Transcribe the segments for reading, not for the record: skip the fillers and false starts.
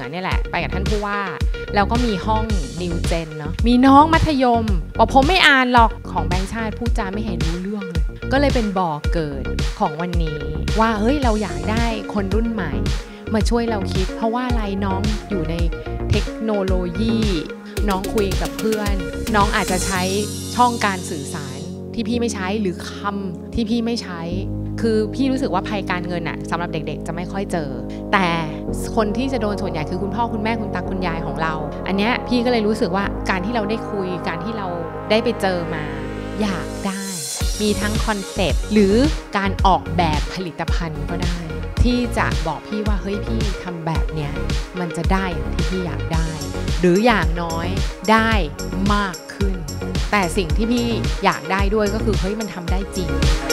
เนี่ยแหละไปกับท่านผู้ว่าแล้วก็มีห้องนิวเจนเนาะมีน้องมัธยมบอกผมไม่อ่านหรอกของแบงค์ชาติพูดจาไม่เห็นรู้เรื่องเลยก็เลยเป็นบ่อเกิดของวันนี้ว่าเฮ้ยเราอยากได้คนรุ่นใหม่มาช่วยเราคิดเพราะว่าอะไรน้องอยู่ในเทคโนโลยีน้องคุยกับเพื่อนน้องอาจจะใช้ช่องการสื่อสารที่พี่ไม่ใช้หรือคำที่พี่ไม่ใช้คือพี่รู้สึกว่าภัยการเงินอะสำหรับเด็กๆจะไม่ค่อยเจอแต่คนที่จะโดนส่วนใหญ่คือคุณพ่อคุณแม่คุณตาคุณยายของเราอันเนี้ยพี่ก็เลยรู้สึกว่าการที่เราได้คุยการที่เราได้ไปเจอมาอยากได้มีทั้งคอนเซปต์หรือการออกแบบผลิตภัณฑ์ก็ได้ที่จะบอกพี่ว่าเฮ้ยพี่ทำแบบเนี้ยมันจะได้อย่างที่พี่อยากได้หรืออย่างน้อยได้มากขึ้นแต่สิ่งที่พี่อยากได้ด้วยก็คือเฮ้ยมันทำได้จริง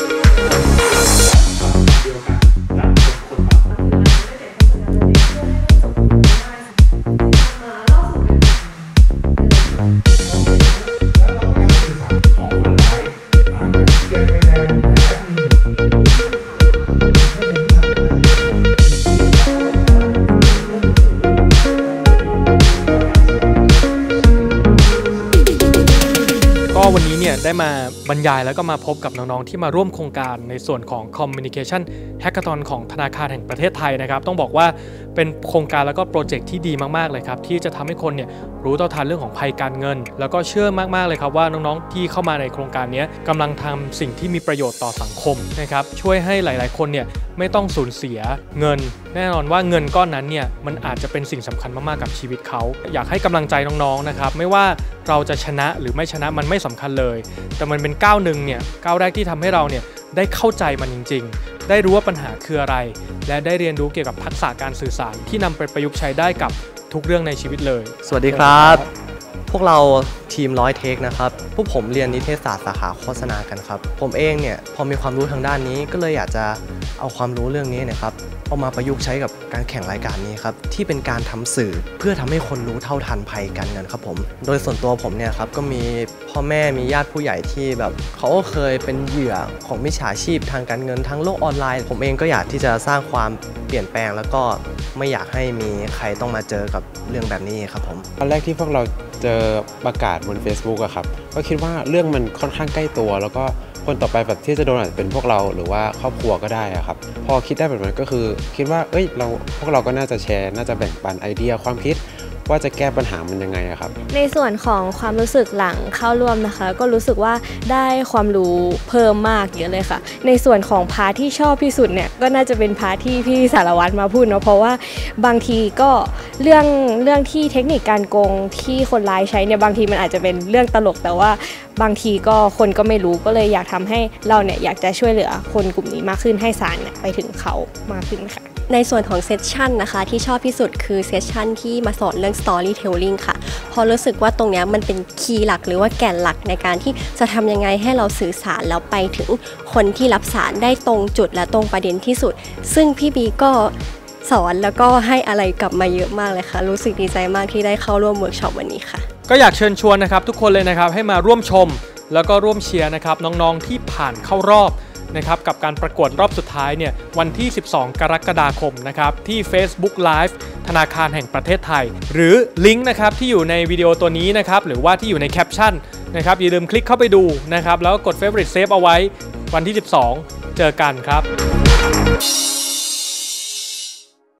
วันนี้เนี่ยได้มาบรรยายแล้วก็มาพบกับน้องๆที่มาร่วมโครงการในส่วนของ Communication Hackathon ของธนาคารแห่งประเทศไทยนะครับต้องบอกว่าเป็นโครงการแล้วก็โปรเจกต์ที่ดีมากๆเลยครับที่จะทำให้คนเนี่ยรู้เท่าทันเรื่องของภัยการเงินแล้วก็เชื่อมากๆเลยครับว่าน้องๆที่เข้ามาในโครงการนี้กำลังทำสิ่งที่มีประโยชน์ต่อสังคมนะครับช่วยให้หลายๆคนเนี่ยไม่ต้องสูญเสียเงินแน่นอนว่าเงินก้อนนั้นเนี่ยมันอาจจะเป็นสิ่งสำคัญมากๆกับชีวิตเขาอยากให้กำลังใจน้องๆนะครับไม่ว่าเราจะชนะหรือไม่ชนะมันไม่สำคัญเลยแต่มันเป็นก้าวหนึ่งเนี่ยก้าวแรกที่ทำให้เราเนี่ยได้เข้าใจมันจริงๆได้รู้ว่าปัญหาคืออะไรและได้เรียนรู้เกี่ยวกับทักษะการสื่อสารที่นำไปประยุกต์ใช้ได้กับทุกเรื่องในชีวิตเลยสวัสดีครับพวกเราทีม100 เทคนะครับพวกผมเรียนนิเทศศาสตร์สาขาโฆษณากันครับผมเองเนี่ยพอมีความรู้ทางด้านนี้ก็เลยอยากจะเอาความรู้เรื่องนี้นะครับเอามาประยุกต์ใช้กับการแข่งรายการนี้ครับที่เป็นการทำสื่อเพื่อทำให้คนรู้เท่าทันภัยการเงินครับผมโดยส่วนตัวผมเนี่ยครับก็มีพ่อแม่มีญาติผู้ใหญ่ที่แบบเขาก็เคยเป็นเหยื่อของมิจฉาชีพทางการเงินทั้งโลกออนไลน์ผมเองก็อยากที่จะสร้างความเปลี่ยนแปลงแล้วก็ไม่อยากให้มีใครต้องมาเจอกับเรื่องแบบนี้ครับผมตอนแรกที่พวกเราเจอประกาศบน Facebook อะครับก็คิดว่าเรื่องมันค่อนข้างใกล้ตัวแล้วก็คนต่อไปแบบที่จะโดนอาจจะเป็นพวกเราหรือว่าครอบครัวก็ได้อะครับพอคิดได้แบบนั้นก็คือคิดว่าพวกเราก็น่าจะแชร์น่าจะแบ่งปันไอเดียความคิดว่าจะแก้ปัญหามันยังไงครับในส่วนของความรู้สึกหลังเข้าร่วมนะคะก็รู้สึกว่าได้ความรู้เพิ่มมากเยอะเลยค่ะในส่วนของพาร์ทที่ชอบที่สุดเนี่ยก็น่าจะเป็นพาร์ทที่พี่สารวัตรมาพูดเนาะเพราะว่าบางทีก็เรื่องที่เทคนิคการโกงที่คนร้ายใช้เนี่ยบางทีมันอาจจะเป็นเรื่องตลกแต่ว่าบางทีก็คนก็ไม่รู้ก็เลยอยากทำให้เราเนี่ยอยากจะช่วยเหลือคนกลุ่มนี้มากขึ้นให้สารไปถึงเขามากขึ้นค่ะในส่วนของเซสชันนะคะที่ชอบที่สุดคือเซสชันที่มาสอนเรื่อง Storytelling ค่ะพอรู้สึกว่าตรงนี้มันเป็นคีย์หลักหรือว่าแก่นหลักในการที่จะทำยังไงให้เราสื่อสารแล้วไปถึงคนที่รับสารได้ตรงจุดและตรงประเด็นที่สุดซึ่งพี่บีก็สอนแล้วก็ให้อะไรกลับมาเยอะมากเลยค่ะรู้สึกดีใจมากที่ได้เข้าร่วมเวิร์กช็อปวันนี้ค่ะก็อยากเชิญชวนนะครับทุกคนเลยนะครับให้มาร่วมชมแล้วก็ร่วมเชียร์นะครับน้องๆที่ผ่านเข้ารอบนะครับกับการประกวดรอบสุดท้ายเนี่ยวันที่12กรกฎาคมนะครับที่ Facebook Live ธนาคารแห่งประเทศไทยหรือลิงก์นะครับที่อยู่ในวิดีโอตัวนี้นะครับหรือว่าที่อยู่ในแคปชั่นนะครับอย่าลืมคลิกเข้าไปดูนะครับแล้วก็กด Favorite Save เอาไว้วันที่12เจอกันครับ